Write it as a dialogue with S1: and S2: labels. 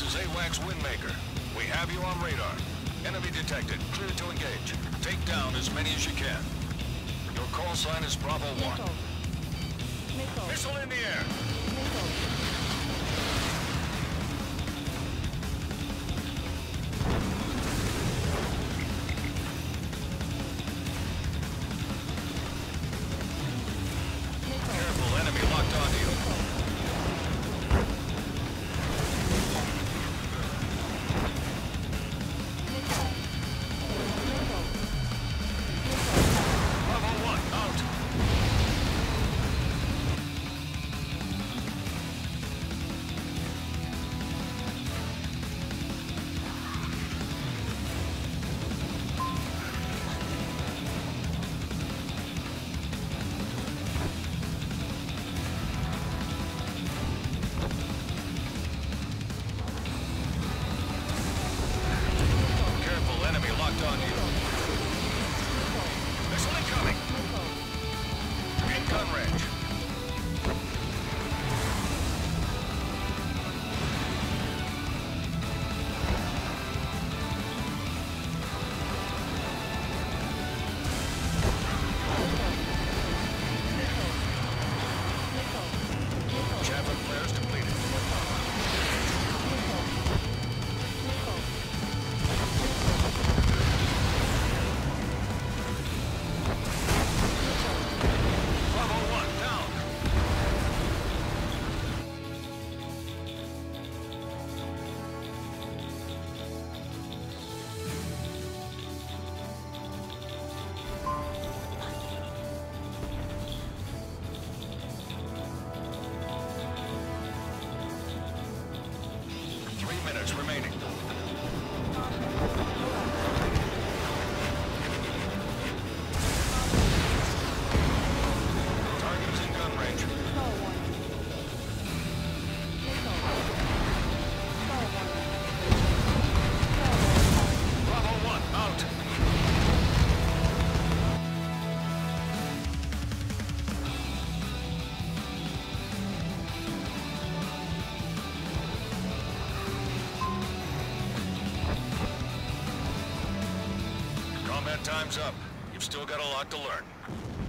S1: is AWACS Windmaker. We have you on radar. Enemy detected. Clear to engage. Take down as many as you can. Your call sign is Bravo 1. Missile in the air. Careful, enemy locked onto you. On you. Missile incoming. In gun range. Javelin flares depleted. Minutes remaining. Target is in gun range. Bravo 1, out. Combat time's up. You've still got a lot to learn.